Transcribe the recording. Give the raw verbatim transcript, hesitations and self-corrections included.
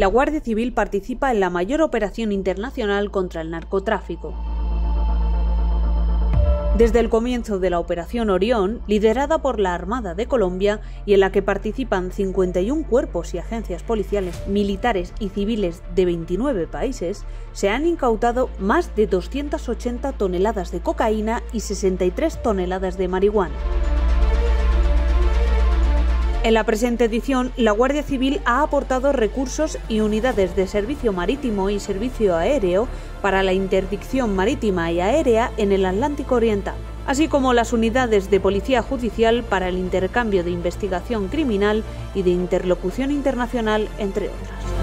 la Guardia Civil participa en la mayor operación internacional contra el narcotráfico. Desde el comienzo de la Operación Orión, liderada por la Armada de Colombia y en la que participan cincuenta y un cuerpos y agencias policiales, militares y civiles de veintinueve países, se han incautado más de doscientas ochenta toneladas de cocaína y sesenta y tres toneladas de marihuana. En la presente edición, la Guardia Civil ha aportado recursos y unidades de servicio marítimo y servicio aéreo para la interdicción marítima y aérea en el Atlántico Oriental, así como las unidades de policía judicial para el intercambio de investigación criminal y de interlocución internacional, entre otras.